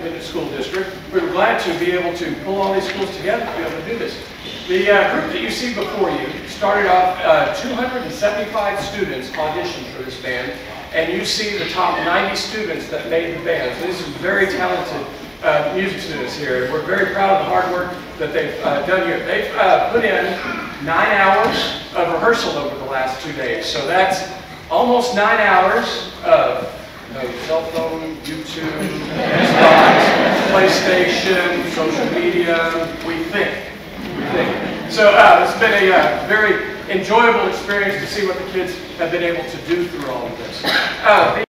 Independent School District. We were glad to be able to pull all these schools together to be able to do this. The group that you see before you started off 275 students auditioned for this band, and you see the top 90 students that made the band. So these are very talented music students here, and we're very proud of the hard work that they've done here. They've put in 9 hours of rehearsal over the last 2 days, so that's almost 9 hours of cell phone, YouTube, Xbox, PlayStation, social media, we think. So it's been a very enjoyable experience to see what the kids have been able to do through all of this.